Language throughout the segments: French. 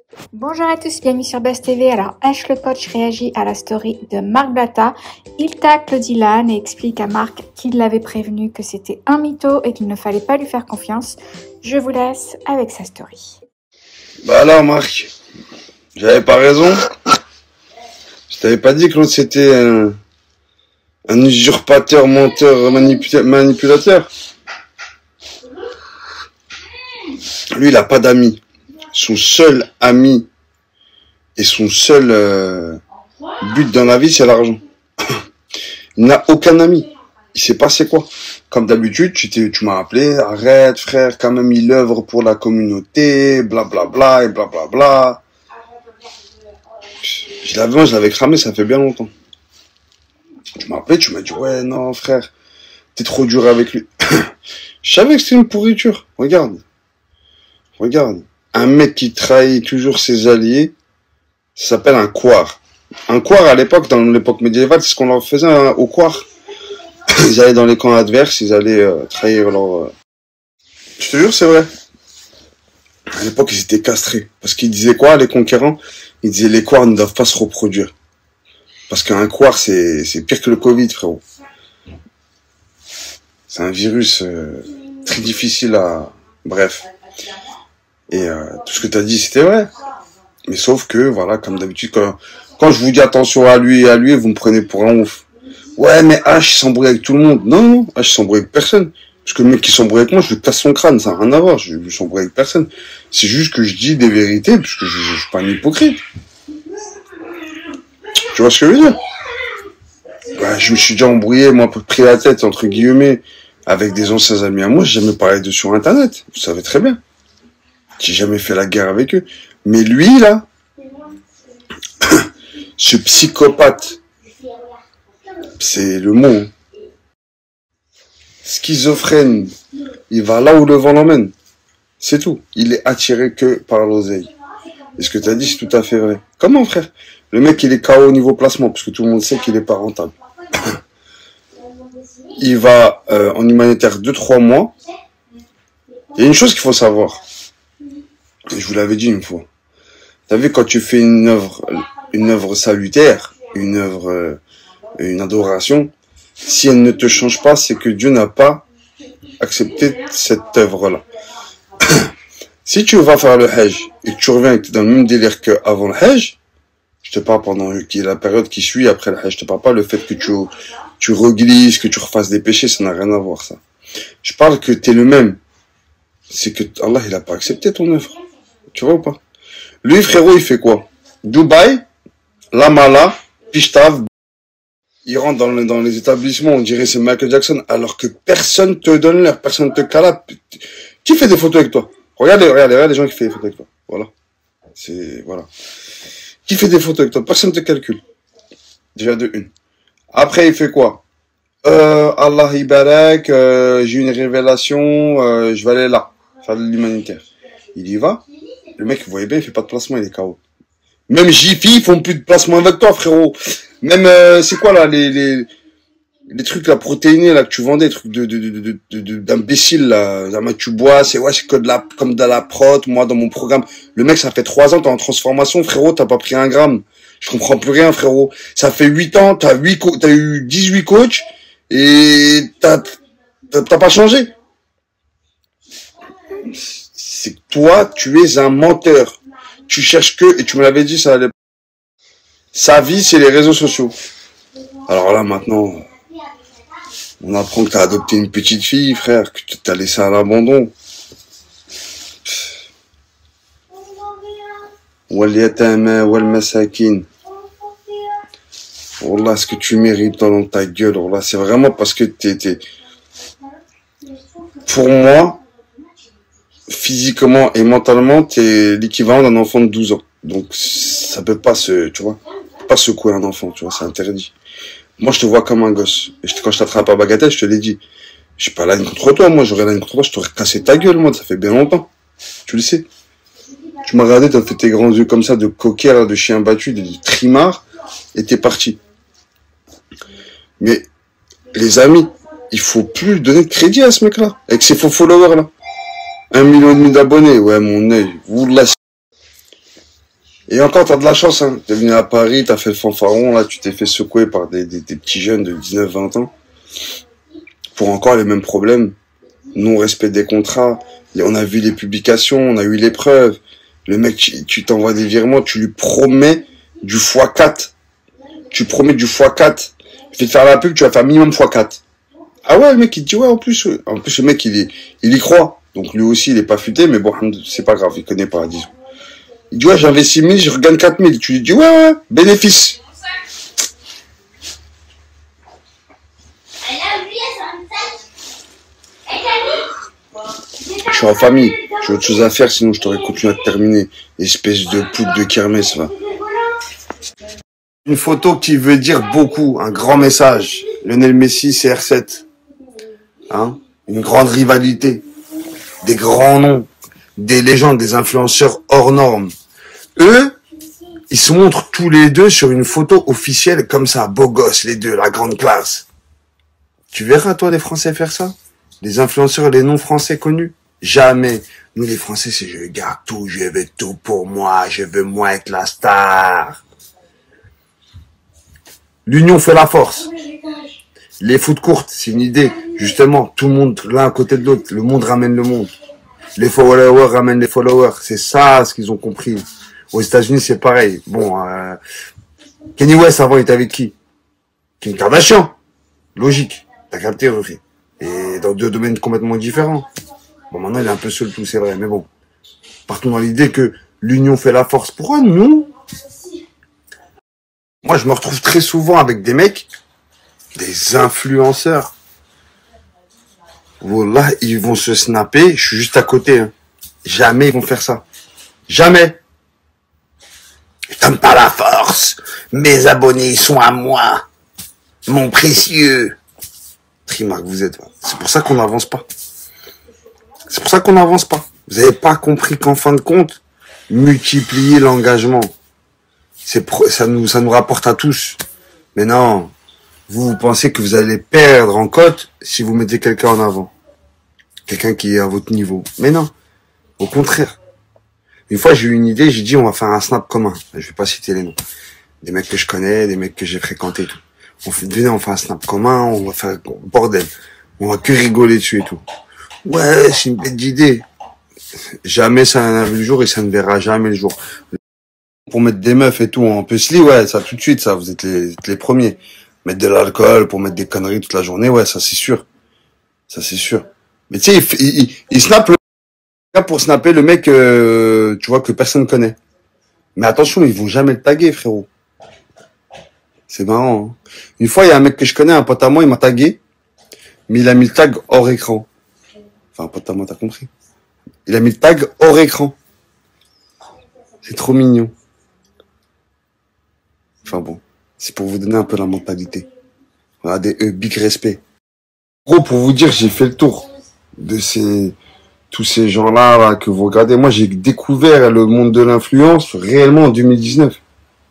Bonjour à tous, bienvenue sur Buzz TV. Alors, Ash le coach réagit à la story de Marc Blatta. Il tacle Dylan et explique à Marc qu'il l'avait prévenu que c'était un mytho et qu'il ne fallait pas lui faire confiance. Je vous laisse avec sa story. Bah alors Marc, j'avais pas raison. Je t'avais pas dit que l'autre c'était un usurpateur, menteur, manipulateur. Lui il a pas d'amis. Son seul ami et son seul but dans la vie c'est l'argent. Il n'a aucun ami. Il sait pas c'est quoi. Comme d'habitude, tu m'as appelé, arrête frère, quand même il œuvre pour la communauté, blablabla et blablabla. Je l'avais cramé, ça fait bien longtemps. Tu m'as appelé, tu m'as dit ouais non frère, t'es trop dur avec lui. Je savais que c'était une pourriture. Regarde. Un mec qui trahit toujours ses alliés, ça s'appelle un couard. Un couard à l'époque, dans l'époque médiévale, c'est ce qu'on leur faisait au couard. Ils allaient dans les camps adverses, ils allaient trahir leur... Je te jure, c'est vrai. À l'époque, ils étaient castrés. Parce qu'ils disaient quoi, les conquérants? Ils disaient les couards ne doivent pas se reproduire. Parce qu'un couard, c'est pire que le Covid, frérot. C'est un virus très difficile à... Bref. Et tout ce que t'as dit, c'était vrai. Mais sauf que, voilà, comme d'habitude, quand je vous dis attention à lui, vous me prenez pour un ouf. Ouais, mais H s'embrouille avec tout le monde. Non, H s'embrouille avec personne. Parce que le mec qui s'embrouille avec moi, je lui casse son crâne, ça n'a rien à voir. Je lui s'embrouille avec personne. C'est juste que je dis des vérités, parce que je suis pas un hypocrite. Tu vois ce que je veux dire? Bah, je me suis déjà embrouillé, moi, pris la tête, entre guillemets, avec des anciens amis à moi. J'ai jamais parlé d'eux sur Internet. Vous savez très bien. J'ai jamais fait la guerre avec eux. Mais lui, là, ce psychopathe, c'est le mot. Schizophrène, il va là où le vent l'emmène. C'est tout. Il est attiré que par l'oseille. Et ce que tu as dit, c'est tout à fait vrai. Comment, frère? Le mec, il est KO au niveau placement, parce que tout le monde sait qu'il est pas rentable. Il va en humanitaire 2-3 mois. Il y a une chose qu'il faut savoir. Et je vous l'avais dit une fois. T'as vu, quand tu fais une œuvre salutaire, une adoration, si elle ne te change pas, c'est que Dieu n'a pas accepté cette œuvre-là. Si tu vas faire le Hajj et que tu reviens et que tu es dans le même délire qu'avant le Hajj, je te parle pendant la période qui suit après le Hajj, je te parle pas le fait que tu reglisses, que tu refasses des péchés, ça n'a rien à voir, ça. Je parle que tu es le même. C'est que Allah, il a pas accepté ton œuvre. Tu vois ou pas? Lui, frérot, il fait quoi? Dubaï, Lamala, Pishtav. Il rentre dans les établissements, on dirait c'est Michael Jackson, alors que personne te donne l'heure, personne te cala. Qui fait des photos avec toi? Regarde les gens qui font des photos avec toi. Voilà. Voilà. Qui fait des photos avec toi? Personne te calcule. Déjà de une. Après, il fait quoi? Allah Ibarak, j'ai une révélation, je vais aller là, faire de l'humanitaire. Il y va. Le mec, vous voyez bien, il fait pas de placement, il est KO. Même Jiffy, ils font plus de placement avec toi, frérot. Même, c'est quoi, là, les trucs, là, protéinés, là, que tu vendais, des trucs d'imbéciles, là. Tu bois, c'est que comme de la prot, moi, dans mon programme. Le mec, ça fait 3 ans, t'es en transformation, frérot, t'as pas pris 1 gramme. Je comprends plus rien, frérot. Ça fait 8 ans, t'as eu 18 coachs, et t'as pas changé. C'est que toi, tu es un menteur. Tu cherches et tu me l'avais dit, ça allait. Sa vie, c'est les réseaux sociaux. Alors là, maintenant, on apprend que t'as adopté une petite fille, frère, que t'as laissé à l'abandon. Waliyatama wal masakin. Wallah, ce que tu mérites dans ta gueule, wallah, c'est vraiment parce que pour moi, physiquement et mentalement, t'es l'équivalent d'un enfant de 12 ans. Donc, ça peut pas tu vois, pas secouer un enfant, tu vois, c'est interdit. Moi, je te vois comme un gosse. Et quand je t'attrape à bagatelle, je te l'ai dit. Je suis pas là contre toi, moi, j'aurais là contre toi, je t'aurais cassé ta gueule, moi, ça fait bien longtemps. Tu le sais. Tu m'as regardé, t'as fait tes grands yeux comme ça, de coquet, là, de chien battu, de trimard, et t'es parti. Mais, les amis, il faut plus donner de crédit à ce mec-là, avec ses faux followers, là. 1,5 million d'abonnés, ouais, mon œil. Oula. Et encore, t'as de la chance, hein. T'es venu à Paris, t'as fait le fanfaron, là, tu t'es fait secouer par des petits jeunes de 19-20 ans. Pour encore les mêmes problèmes. Non-respect des contrats. Et on a vu les publications, on a eu les preuves. Le mec, tu t'envoies des virements, tu lui promets du x4. Tu promets du x4. Je vais te faire la pub, tu vas faire minimum x4. Ah ouais, le mec, il te dit ouais, en plus, le mec, il y croit. Donc lui aussi, il est pas futé, mais bon, c'est pas grave, il connaît pas, disons. Il dit ouais, j'investis 1000, je regagne 4000. Tu lui dis ouais, bénéfice. Je suis en famille, j'ai autre chose à faire, sinon je t'aurais continué à te terminer. Espèce de poudre de kermesse, va. Une photo qui veut dire beaucoup, un grand message. Lionel Messi, CR7. Hein? Une grande rivalité. Des grands noms. Des légendes, des influenceurs hors normes. Eux, ils se montrent tous les deux sur une photo officielle comme ça, beaux gosses les deux, la grande classe. Tu verras toi les Français faire ça? Les influenceurs, les non-français connus? Jamais. Nous les Français, c'est je garde tout, je veux tout pour moi, je veux moi être la star. L'union fait la force. Les foot courtes, c'est une idée. Justement, tout le monde l'un à côté de l'autre, le monde ramène le monde. Les followers ramènent les followers. C'est ça ce qu'ils ont compris. Aux États-Unis, c'est pareil. Bon, Kanye West avant, il était avec qui? Kim Kardashian. Logique. T'as capté, Rufi. Et dans deux domaines complètement différents. Bon, maintenant, il est un peu seul tout, c'est vrai. Mais bon. Partons dans l'idée que l'union fait la force. Pourquoi non? Moi, je me retrouve très souvent avec des mecs, des influenceurs. Voilà, ils vont se snapper. Je suis juste à côté. Hein. Jamais ils vont faire ça. Jamais. Je donne pas la force. Mes abonnés sont à moi. Mon précieux. Trimark, vous êtes. C'est pour ça qu'on n'avance pas. C'est pour ça qu'on n'avance pas. Vous n'avez pas compris qu'en fin de compte, multiplier l'engagement, ça nous rapporte à tous. Mais non, vous pensez que vous allez perdre en cote si vous mettez quelqu'un en avant. Quelqu'un qui est à votre niveau. Mais non, au contraire. Une fois, j'ai eu une idée, j'ai dit on va faire un snap commun. Je vais pas citer les noms. Des mecs que je connais, des mecs que j'ai fréquentés et tout. Venez, on fait un snap commun, on va faire bordel. On va que rigoler dessus et tout. Ouais, c'est une bête d'idée. Jamais ça n'a vu le jour et ça ne verra jamais le jour. Pour mettre des meufs et tout en puzzle, ouais, ça tout de suite, ça, vous êtes les premiers. Mettre de l'alcool pour mettre des conneries toute la journée, ouais, ça c'est sûr. Ça c'est sûr. Mais tu sais, il snappe le gars pour snapper le mec, tu vois, que personne connaît. Mais attention, ils vont jamais le taguer, frérot. C'est marrant. Hein. Une fois, il y a un mec que je connais, un pote à moi, il m'a tagué, mais il a mis le tag hors écran. Enfin, un pote à moi, t'as compris. Il a mis le tag hors écran. C'est trop mignon. Enfin bon, c'est pour vous donner un peu la mentalité. Regardez, big respect. Gros, pour vous dire, j'ai fait le tour de tous ces gens-là là, que vous regardez. Moi, j'ai découvert le monde de l'influence réellement en 2019.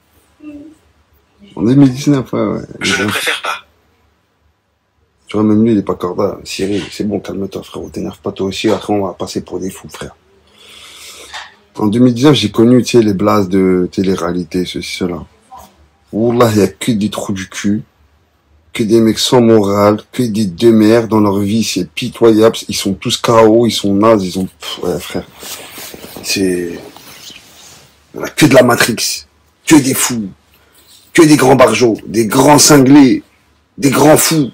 En 2019, ouais. Je ne préfère pas. Tu vois, même lui, il est pas corda. Cyril, c'est bon, calme-toi, frérot. T'énerve pas toi aussi. Après, on va passer pour des fous, frère. En 2019, j'ai connu, tu sais, les blases de télé-réalité, ceci, cela. Wallah, il y a que des trous du cul. Que des mecs sans morale. Que des demeures dans leur vie. C'est pitoyable. Ils sont tous KO. Ils sont nazes. Ils ont... ouais, frère. C'est... Il y a que de la Matrix. Que des fous. Que des grands barjots. Des grands cinglés. Des grands fous.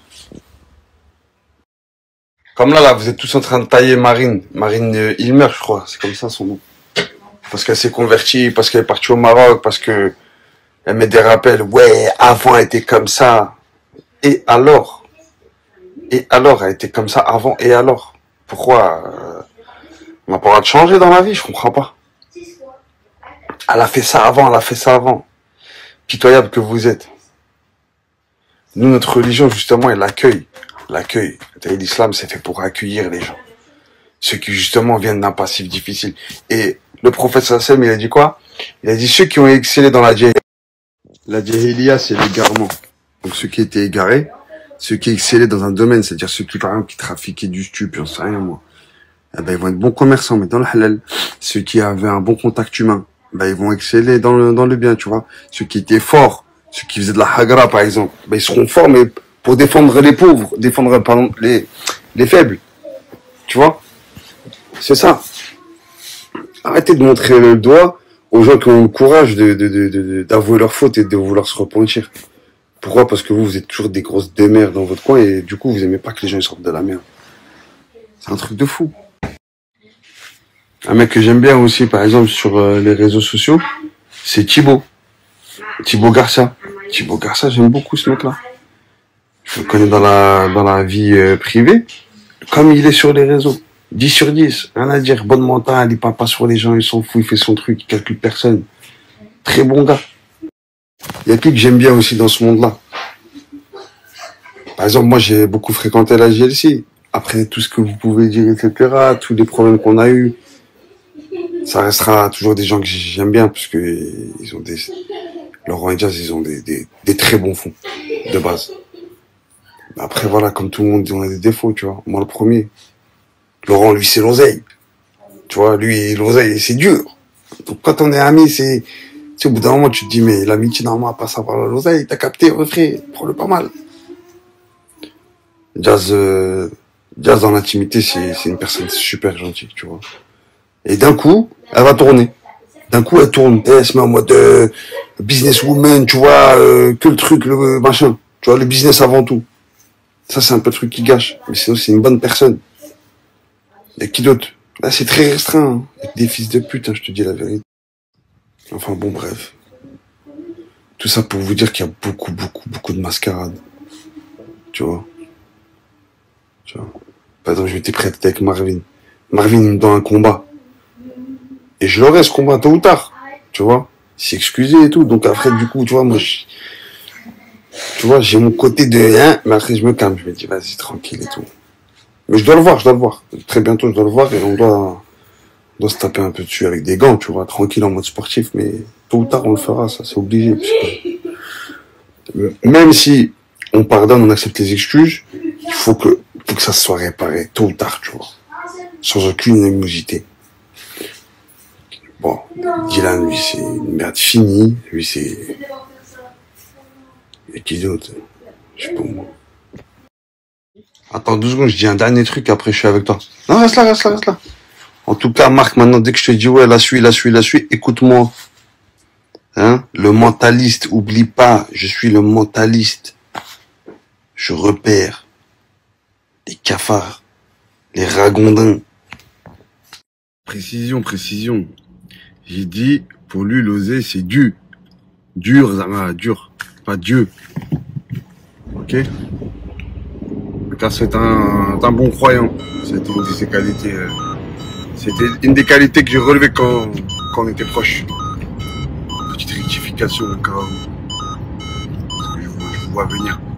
Comme là, vous êtes tous en train de tailler Marine. Marine Ilmer, je crois. C'est comme ça son nom. Parce qu'elle s'est convertie, parce qu'elle est partie au Maroc, parce que elle met des rappels. Ouais, avant, elle était comme ça. Et alors? Et alors, elle était comme ça avant, et alors? Pourquoi on n'a pas le droit de changer dans la vie? Je comprends pas. Elle a fait ça avant, elle a fait ça avant. Pitoyable que vous êtes. Nous, notre religion, justement, elle l'accueille. L'accueil. L'islam, c'est fait pour accueillir les gens. Ceux qui, justement, viennent d'un passif difficile. Et le prophète Sassem, il a dit quoi? Il a dit ceux qui ont excellé dans la djihad. La djahiliya, c'est l'égarement. Donc ceux qui étaient égarés, ceux qui excellaient dans un domaine, c'est-à-dire ceux qui, par exemple, qui trafiquaient du stup, j'en sais rien moi. Eh ben, ils vont être bons commerçants, mais dans le halal. Ceux qui avaient un bon contact humain, bah, ils vont exceller dans le bien, tu vois. Ceux qui étaient forts, ceux qui faisaient de la hagra, par exemple, bah, ils seront forts, mais pour défendre les pauvres, défendre, pardon, les faibles. Tu vois? C'est ça. Arrêtez de montrer le doigt aux gens qui ont le courage d'avouer leurs fautes et de vouloir se repentir. Pourquoi? Parce que vous êtes toujours des grosses démerdes dans votre coin et du coup, vous aimez pas que les gens ils sortent de la merde. C'est un truc de fou. Un mec que j'aime bien aussi, par exemple, sur les réseaux sociaux, c'est Thibaut. Thibaut Garcia. Thibaut Garcia, j'aime beaucoup ce mec-là. Je le connais dans la vie privée, comme il est sur les réseaux. 10 sur 10, rien à dire, bonne mentale, il parle pas sur les gens, il s'en fout, il fait son truc, il calcule personne. Très bon gars. Il y a qui que j'aime bien aussi dans ce monde-là. Par exemple, moi j'ai beaucoup fréquenté la GLC. Après tout ce que vous pouvez dire, etc., tous les problèmes qu'on a eus, ça restera toujours des gens que j'aime bien, parce que ils ont Laurent et Jazz, ils ont des très bons fonds, de base. Après voilà, comme tout le monde, on a des défauts, tu vois. Moi le premier. Laurent, lui, c'est l'oseille. Tu vois, lui, l'oseille, c'est dur. Donc, quand on est amis, tu sais, au bout d'un moment, tu te dis, mais l'amitié, normalement, elle passe par l'oseille. T'as capté, refrais, prends-le pas mal. Jazz dans l'intimité, c'est une personne super gentille, tu vois. Et d'un coup, elle va tourner. D'un coup, elle tourne. Elle se met en mode businesswoman, tu vois, que le truc, le machin. Tu vois, le business avant tout. Ça, c'est un peu le truc qui gâche. Mais sinon, c'est une bonne personne. Il y a qui d'autre? Là, c'est très restreint. Hein. Avec des fils de pute, hein, je te dis la vérité. Enfin bon, bref. Tout ça pour vous dire qu'il y a beaucoup de mascarades. Tu vois. Par exemple, je m'étais prêt avec Marvin. Marvin, il me donne un combat. Et je l'aurai, ce combat, tôt ou tard. Tu vois. Il s'est excusé et tout. Donc après, du coup, tu vois, moi, tu vois, j'ai mon côté de rien, mais après, je me calme. Je me dis, vas-y, tranquille et tout. Mais je dois le voir. Très bientôt, je dois le voir et on doit se taper un peu dessus avec des gants, tu vois, tranquille en mode sportif, mais tôt ou tard, on le fera, ça, c'est obligé. Même si on pardonne, on accepte les excuses, il faut que ça soit réparé, tôt ou tard, tu vois. Sans aucune animosité. Bon, Dylan, lui, c'est une merde finie, lui, c'est... Et qui d'autre? Je sais pas moi. Attends 2 secondes, je dis un dernier truc, après je suis avec toi. Non, reste là. En tout cas, Marc, maintenant, dès que je te dis, ouais, la suis, écoute-moi. Hein? Le mentaliste, oublie pas, je suis le mentaliste. Je repère les cafards, les ragondins. Précision. J'ai dit, pour lui, l'oser, c'est Dieu. Dur, pas Dieu. Ok? Car c'est un bon croyant. C'était une de ses qualités. C'était une des qualités que j'ai relevées quand on était proches. Petite rectification au cas où je vous vois venir.